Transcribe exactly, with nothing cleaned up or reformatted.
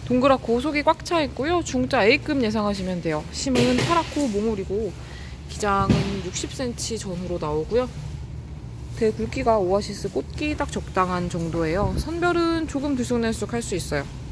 동그랗고 속이 꽉 차 있고요. 중짜 A급 예상하시면 돼요. 심은 파랗고 몽울이고 기장은 육십 센티미터 전후로 나오고요. 대 굵기가 오아시스 꽃기 딱 적당한 정도예요. 선별은 조금 들쑥날쑥 할 수 있어요.